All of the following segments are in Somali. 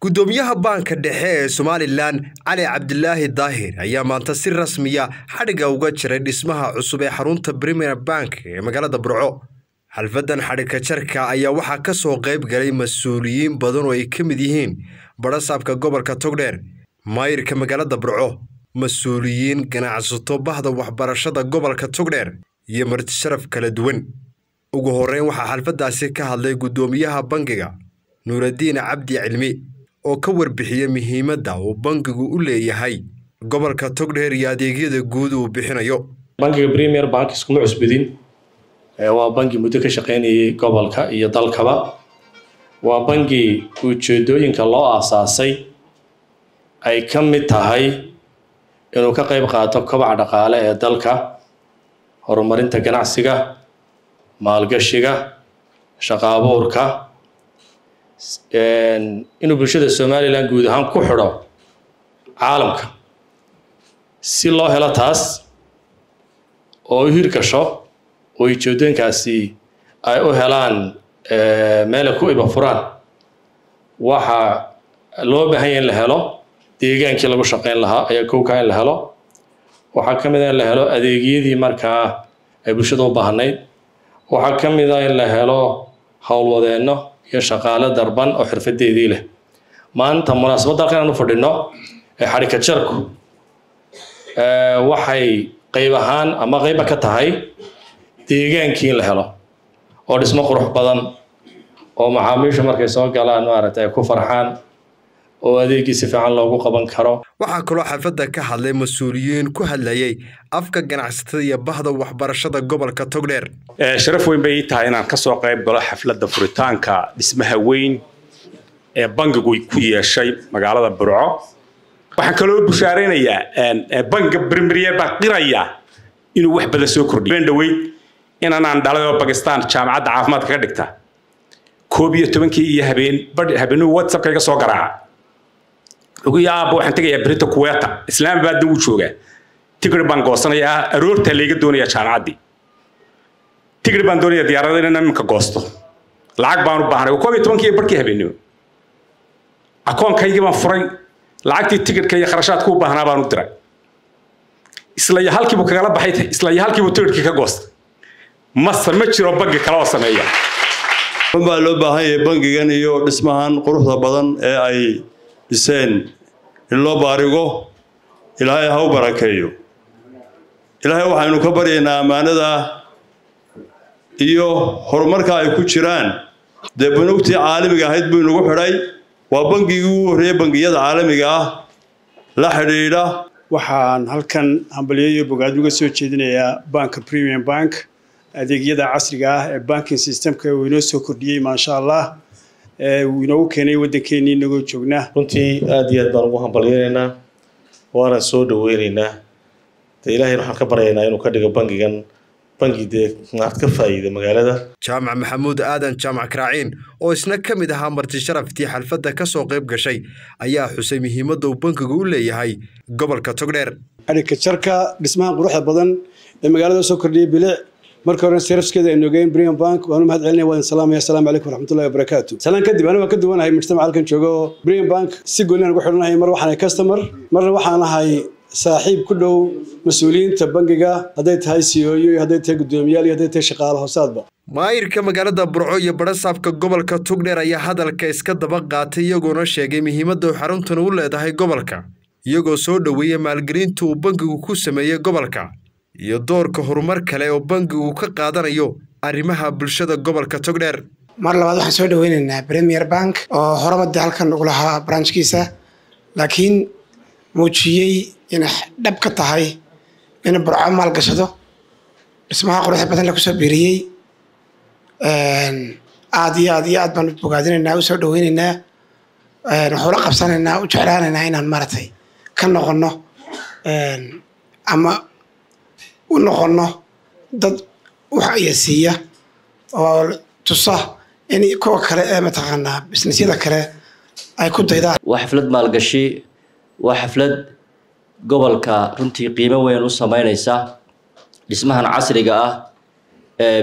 gudoomiyaha banka dhexe ee Somaliland Ali Cabdilaahi Daahir ayaa maanta si rasmi ah xadhiga uga jiray dhismaha cusub ee xarunta Premier Bank ee magaalada Burco. Xalfadan xadhiga jarka ayaa waxaa ka soo qayb galay mas'uuliyiin badan oo ay ka mid yihiin barasaabka gobolka Togdheer, maayirka magaalada Burco, mas'uuliyiin ganacsato bahda waxbarashada gobolka Togdheer iyo marti sharaf kala duwan. ugu horeyn waxaa xalfadaasi ka hadlay gudoomiyaha bangiga Nuuraddiin Cabdi Cilmi oo ka warbixiyay muhiimadda uu bangigu u leeyahay gobolka Togdheer iyo adeegyada guud uu bixinayo. Bangiga Premier Bank isku cusbidin waa bangi muddo ka shaqeynayay gobolka iyo dalkaba. Waa bangi ujeedooyinka loo aasaasay ay ka mid tahay inuu ka qayb qaato kobaca dhaqaale ee dalka, horumarinta ganacsiga, maalgashiga, shaqo abuurka, inuu bulshada Somaliland guud ahaan ku xidho caalamka si loo helo taas oo hirgasho oo ujeedooyinkaasi ay u helaan meel ku iba furaan. waxa loo baahan yahay in la helo deegaankii lagu shaqeyn lahaa ayaa kowka in la helo. waxaa ka mid ah in la helo adeegyadii markaa ay bulshada u baahnayd. waxaa ka mid ah in la helo howlwadeenno iyo shaqaale darban oo xirfadeedii leh. maanta munaasabadda halkan aanu fadhino ee xadhiga jarku waxay qayb ahaan ama qayba ka tahay deegaankii in la helo oo dhismo qurux badan oo macaamiisha markay soo galaan maaragtay ku farxaan oo adeegii si fiican loogu qaban karo. waxaa kaloo xafladda ka hadlay mas'uuliyiin ku hadlayay afka ganacsatada iyo bahda waxbarashada gobolka Togdheer. sharaf weyn bay tahay inaan ka soo qayb galo xafladda furitaanka dhismaha weyn ee bangigu ku yeeshay magaalada Burco. waxaan kaloo bushaareynayaa bangiga Premier Bank qiraya inuu wax badan soo kordhiyo. dhaweyd inaan dhalay oo Pakistan jaamacadda caafimaadka ka dhigta 11 iyo habeen WhatsApp kaga soo garaaca ugu yaabo waxaan tagayaa Brito Kuwait Islamabad uu jooga tigir baan goosanaya aroorta leega doonaya jaamacaddii tigir baan doonaya diyaarada inaan imka goosto lacag baan u baahnay 11 iyo barkii habeenimo akoonkayga baan furay lacagtii tigirka iyo kharashaadku u baahnaa baan u diray isla halkiiba kagala baxay isla halkiiba tigirkii ka goostay ma jiro bangi kale oo sameeya. ma loo baahan yahay bangigan iyo dhismahan quruxda badan ee ay dhiseen in loo baarigo. ilaahay ha u barakeeyo. ilaahay waxaynu ka baryaynaa amaanada iyo horumarka ay ku jiraan. dee banugtii caalamiga ahayd buu inagu xidhay. waa bangigii ugu horreeyay bangiyada caalamiga ah la xidhiidha. waxaan halkan hambalyeeyo bogaad uga soo jeedinayaa banka Premier Bank adeegyada casriga ah ee banking systemka uu inoo soo kordhiyay maasha Allah uu inoo keenay waddankeennii inagoo joognaa. runtii aad iyo aad baan ugu hambalyeeynaa waana soo dhaweynaynaa. ilaahay waxaan ka baryaynaa inuu ka dhigo bangigan bangi maad ka faa'iido magaalada. Jaamac Maxamuud Aadan Jaamac Karaaciin oo isna ka mid ahaa marti sharaftii xalfadda ka soo qayb gashay ayaa xusay muhiimadda uu bangigu u leeyahay gobolka Togdheer. xadhiga jarka dhismaha quruxda badan ee magaalada soo kordhiyay bilic marka hore servicekeeda ay noogeen Premier Bank waanu mahad celinay waan salaamay assalaamu calaykum waraxmatullaahi wabarakaatuh. salaan kadib aniga ka duwanahay mujtamaca halkan joogo Premier Bank si go'an ugu xirnahay mar waxaan customer marna waxaan ahay saaxiib ku dhow mas'uuliyiinta bangiga haday tahay CEO iyo haday tahay gudoomiyaal iyo haday tahay shaqaale hoosaadba. maayirka magaalada Burco iyo barasaabka gobolka Togdheer ayaa hadalka iska daba qaatay iyagoona sheegay muhiimadda uu xaruntan u leedahay gobolka iyagoo soo dhaweeyay maalgelinta uu bangigu ku sameeyay gobolka iyo doorka horumar kale oo bangigu ka qaadanayo arrimaha bulshada gobolka Togdheer. mar labaad waxaan soo dhaweynaynaa Premier Bank oo horumada halkan ugu lahaa branchkiisa laakiin muujiyay in dhab ka tahay in Burco maalgashado dhismaha quruxda badan la ku soo biiriyay. aad iyo aad baan u bogaadinaynaa u soo dhaweynaynaa waxaan la qabsanaynaa u jeclaanaynaa inaan maartay ka noqono ama u noqono dad wax ay siiya oo tusa in kuwa kale ee mataqaanaa businessyada kale ay ku daydaan. waa xaflad maalgashi waa xaflad gobolka runtii qiimo weyn u sameynaysa dhismahan casriga ah ee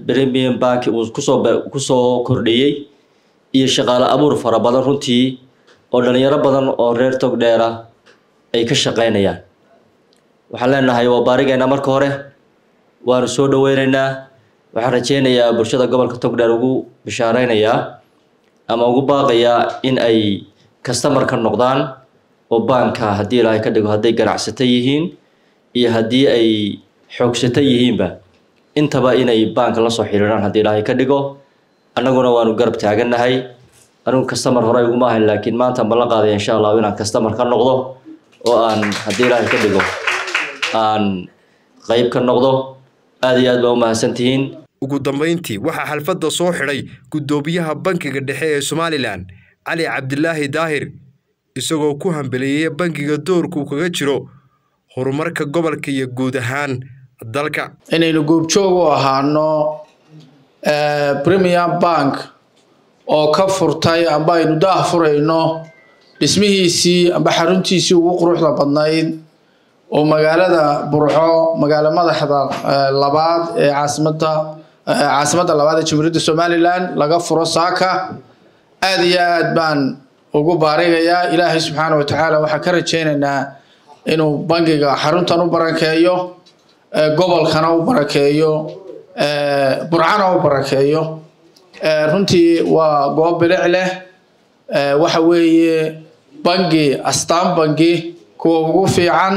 Premier Bank uu ku soo kordhiyay iyo shaqaale abuur fara badan runtii oo dhalinyaro badan oo reer Togdheer ah ay ka shaqeynayaan waxaan leenahay waa baarigeena marka hore waan soo dhaweynaynaa waxaan rajeynayaa bulshada gobolka Togdheer ugu bishaareynaya ama ugu baaqaya in ay customer ka noqdaan oo banka hadii ilaahay ka dhigo haday ganacsatay yihiin iyo hadii ay xoogsatay yihiinba intaba inay banka la soo xiriiraan hadii ilaahay ka dhigo annaguna waanu garab taaganahay anigu customer hore ugu maahan laakiin maanta ma la qaaday insha Allah inaan customer ka noqdo oo aan hadii ilaahay ka dhigo aan qayb ka noqdo aad iyo aad baa u mahadsantihiin ugu dambeyntii waxa xalfadda soo xiray gudoomiyaha bankiga dhexe ee Somaliland Ali Cabdillaahi Daahir isagoo ku hambeliyay bankiga doorku kaga jiro horumarka gobolka iyo guud ahaan dalka inaynu goobjoog u ahaano Premier Bank oo ka furtay amba aynu daah furayno dhismihiisii amba xaruntiisii ugu quruxda badnayd oo magaalada Burco magaalo madaxda labaad ee caasimada labaad ee Jamhuuriyadda Somaliland laga furo saaka aad iyo aad baan ugu baarigayaa Ilaahay subxaanahu wa ta'ala waxa ka rajeynaynaa inuu bankiga xaruntan u barakeeyo gobolkana u barakeeyo Burcana u barakeeyo runtii waa goob bilic leh waxa weeye banki astaan banki kuwa ugu fiican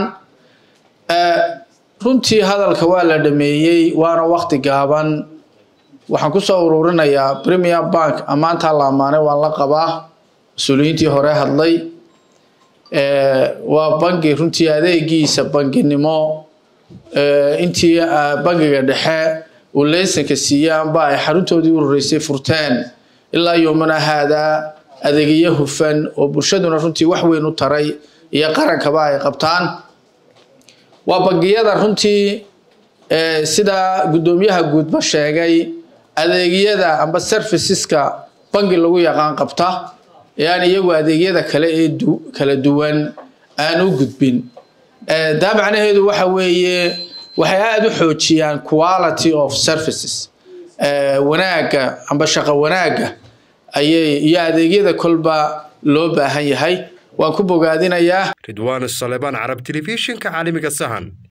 runtii hadalka waa la dhameeyay waana waqti gaaban waxaan ku soo ururinayaa Premier Bank amaanta la amaanay waan la qabaa mas'uuliyiintii hore hadlay waa banki runtii adeegiisa bankinimo intii bankiga dhexe uu leysanka siiyaan ay xaruntoodii u horeysay furteen ilaa yoomana hada adeegyo hufan oo bulshaduna runtii wax weyn u taray iyo qarankaba ay qabtaan waa bangiyada runtii sida gudoomiyaha guudba sheegay adeegyada amba serviceska bangi lagu yaqaan qabta yani iyagu adeegyada kale ee kala duwan aan u gudbin dabacnaheedu waxa weeye waxay aad u xoojiyaan quality of services wanaaga amba shaqo wanaaga ayay iyo adeegyada kolba loo baahan yahay waan ku bogaadinayaa Ridwaan Saleebaan Arab Television ka caalamiga Sahan